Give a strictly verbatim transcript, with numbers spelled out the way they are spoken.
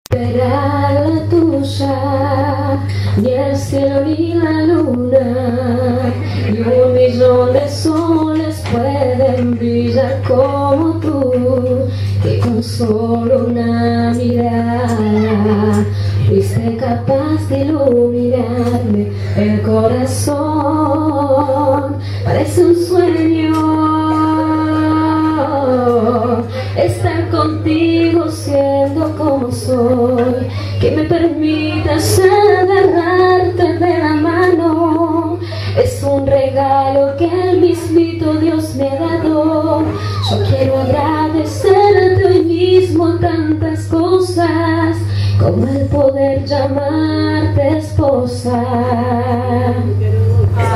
Será la tuya, ni el cielo ni la luna, ni un millón de soles pueden brillar como tú, que con solo una mirada fuiste capaz de iluminarme el corazón. Parece un sueño estar contigo siendo como soy, que me permitas agarrarte de la mano. Es un regalo que el mismito Dios me ha dado. Yo quiero agradecerte hoy mismo tantas cosas, como el poder llamarte esposa.